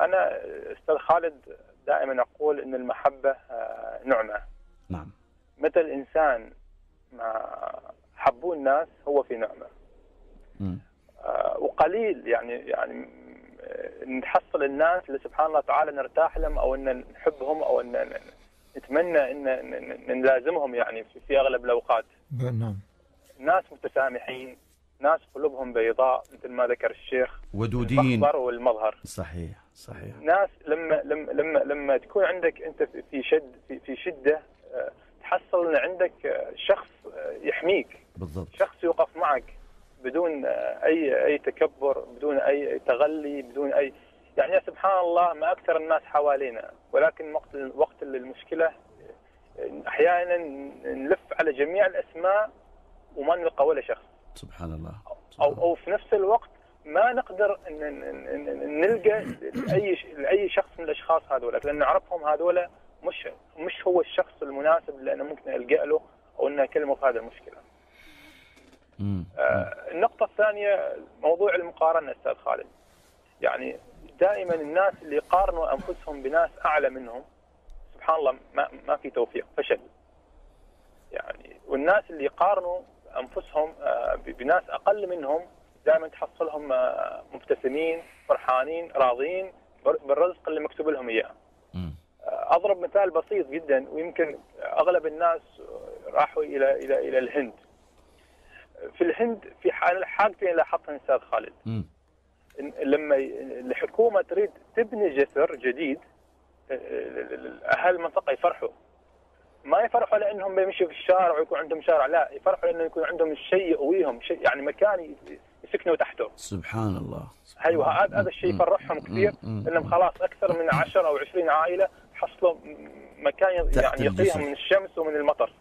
أنا أستاذ خالد دائما أقول إن المحبة نعمة. نعم. متى الإنسان ما حبوا الناس هو في نعمة. وقليل يعني نحصل الناس اللي سبحان الله تعالى نرتاح لهم أو أن نحبهم أو أن نتمنى أن نلازمهم يعني في أغلب الأوقات. نعم. ناس متسامحين، ناس قلوبهم بيضاء مثل ما ذكر الشيخ، ودودين، المخبر والمظهر. صحيح. ناس لما تكون عندك انت في شده تحصل ان عندك شخص يحميك، بالضبط، شخص يوقف معك بدون اي تكبر، بدون اي تغلي، بدون اي يعني. سبحان الله ما اكثر الناس حوالينا، ولكن وقت المشكله احيانا نلف على جميع الاسماء وما نلقى ولا شخص. سبحان الله. او في نفس الوقت ما نقدر نلقى اي شخص من الاشخاص هذول، لان نعرفهم هذول مش هو الشخص المناسب اللي انا ممكن الجا له او ان اكلمه في هذه المشكله. النقطه الثانيه موضوع المقارنه استاذ خالد. يعني دائما الناس اللي يقارنوا انفسهم بناس اعلى منهم سبحان الله ما في توفيق، فشل يعني. والناس اللي يقارنوا انفسهم بناس اقل منهم دائما تحصلهم مبتسمين، فرحانين، راضين بالرزق اللي مكتوب لهم اياه. اضرب مثال بسيط جدا، ويمكن اغلب الناس راحوا الى الهند. في الهند في حاجتين لاحظتها استاذ خالد. لما الحكومه تريد تبني جسر جديد اهل المنطقه يفرحوا، ما يفرحوا لانهم بيمشوا في الشارع ويكون عندهم شارع، لا يفرحوا لانه يكون عندهم شيء يقويهم، شيء يعني مكان يسكنوا تحته. سبحان الله. ايوه هذا الشيء يفرحهم كثير، انهم خلاص اكثر من 10 او 20 عائله حصلوا مكان يعني يقيهم من الشمس ومن المطر.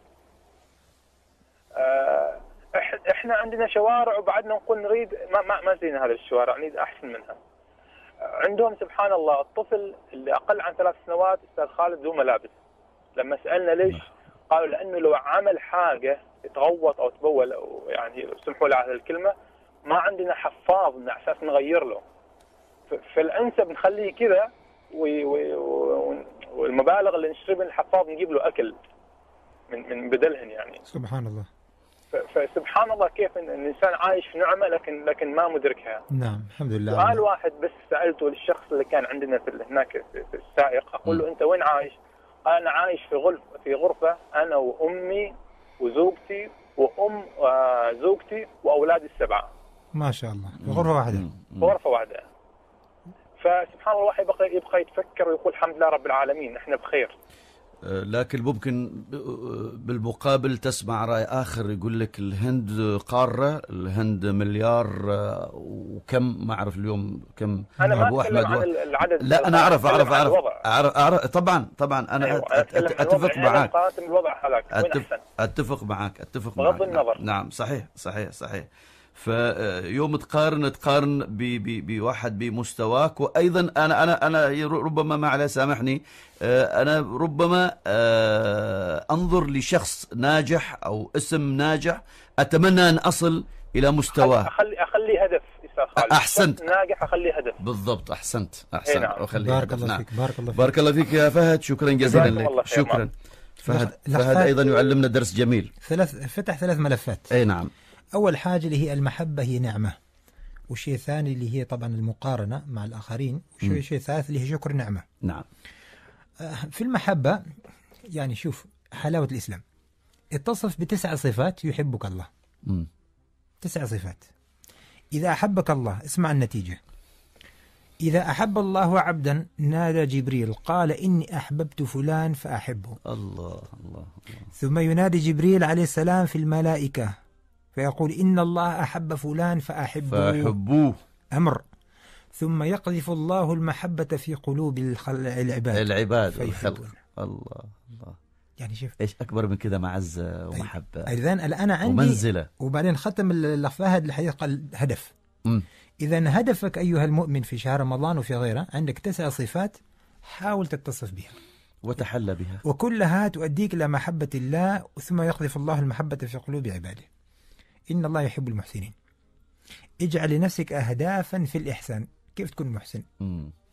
احنا عندنا شوارع وبعدنا نقول نريد ما زينا هذه الشوارع، نريد احسن منها. عندهم سبحان الله الطفل اللي اقل عن 3 سنوات استاذ خالد ذو ملابس. لما سالنا ليش؟ قالوا لانه لو عمل حاجه يتغوط او تبول أو يعني سمحوا لي على الكلمه، ما عندنا حفاظ من اساس نغير له، فالانسب نخليه كذا والمبالغ اللي نشتري من الحفاظ نجيب له اكل من بدلهن يعني. سبحان الله. فسبحان الله كيف ان الانسان عايش في نعمه لكن ما مدركها. نعم الحمد لله. سؤال واحد بس سالته للشخص اللي كان عندنا هناك في السائق، اقول له انت وين عايش؟ قال انا عايش في غرفه انا وامي وزوجتي وام زوجتي واولادي ال7. ما شاء الله، في غرفه واحده. غرفه واحده. فسبحان الله الواحد يبقى يتفكر ويقول الحمد لله رب العالمين احنا بخير. لكن ممكن بالمقابل تسمع رأي آخر يقول لك الهند قارة، الهند مليار وكم ما أعرف اليوم كم. أنا ما أتكلم عن العدد، لا أنا أعرف طبعا أنا أيوة. أتفق معك. أتفق معك بغض النظر. نعم صحيح. فيوم تقارن بواحد بمستواك. وايضا انا ربما ما عليه سامحني، انا ربما انظر لشخص ناجح او اسم ناجح اتمنى ان اصل الى مستواه. اخلي هدف. احسنت، ناجح اخلي هدف. بالضبط، احسنت. نعم. بارك الله فيك. بارك الله فيك يا فهد، شكرا جزيلا لك. شكرا فهد ايضا يعلمنا درس جميل. فتح 3 ملفات. اي نعم. أول حاجة اللي هي المحبة هي نعمة، والشيء الثاني اللي هي طبعا المقارنة مع الآخرين، والشيء الثالث اللي هي شكر النعمة. نعم. في المحبة يعني شوف حلاوة الإسلام، اتصف ب9 صفات يحبك الله. 9 صفات. إذا أحبك الله اسمع النتيجة. إذا أحب الله عبدا نادى جبريل قال إني أحببت فلان فأحبه. الله. ثم ينادي جبريل عليه السلام في الملائكة فيقول إن الله أحب فلان فأحبوه. أمر. ثم يقذف الله المحبة في قلوب العباد الخلق. الله. يعني شوف إيش أكبر من كذا معزة ومحبة. إذن الآن عندي ومنزلة. وبعدين ختم الفهد الحقيقة هدف. إذا هدفك أيها المؤمن في شهر رمضان وفي غيره عندك 9 صفات حاول تتصف بها وتحلى بها، وكلها تؤديك إلى محبة الله. ثم يقذف الله المحبة في قلوب عباده. إن الله يحب المحسنين. اجعل لنفسك أهدافا في الإحسان. كيف تكون محسن؟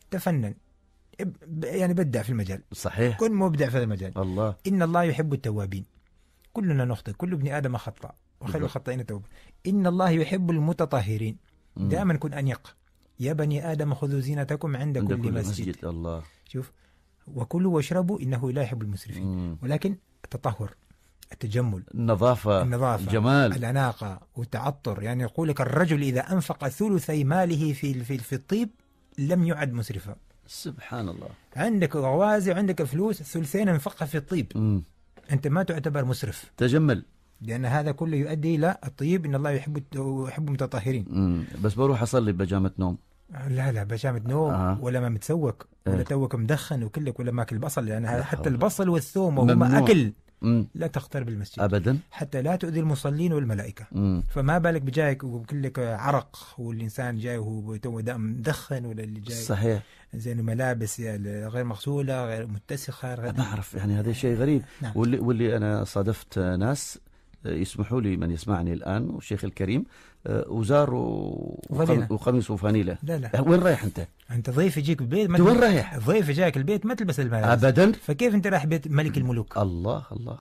تفنن، يعني بدع في المجال، صحيح. كن مبدع في المجال. الله. إن الله يحب التوابين. كلنا نخطئ، كل ابن آدم خطأ وخير الخطائين توبة. إن الله يحب المتطهرين. دائما كن أنيق. يا بني آدم خذوا زينتكم عند كل مسجد. الله. شوف، وكلوا واشربوا إنه لا يحب المسرفين. ولكن التطهر، التجمل، النظافة، الجمال، الأناقة والتعطر. يعني يقول لك الرجل إذا أنفق ثلثي ماله في الطيب لم يعد مسرفا. سبحان الله. عندك غوازي وعندك فلوس، الثلثين انفقها في الطيب، أنت ما تعتبر مسرف. تجمل، لأن هذا كله يؤدي إلى الطيب. إن الله يحب المتطهرين. بس بروح أصلي بجامة نوم. لا بجامة نوم ولا ما متسوق ولا توك مدخن وكلك ولا ماكل بصل، لأن يعني حتى البصل والثوم وهما أكل لا تختار بالمسجد أبدا، حتى لا تؤذي المصلين والملائكة. فما بالك بجايك وكلك عرق، والإنسان جاي وهو مدخن، ولا اللي جاي صحيح زين ملابس غير مغسولة غير متسخة ما أعرف. يعني هذا شيء غريب. نعم. واللي أنا صادفت ناس يسمحوا لي من يسمعني الآن والشيخ الكريم وزار وقميص وفانيلة. لا وين رايح أنت؟ أنت ضيف يجيك البيت، وين رايح؟ ضيف جاك البيت ما تلبس الملابس أبدا. فكيف أنت رايح بيت ملك الملوك؟ الله الله.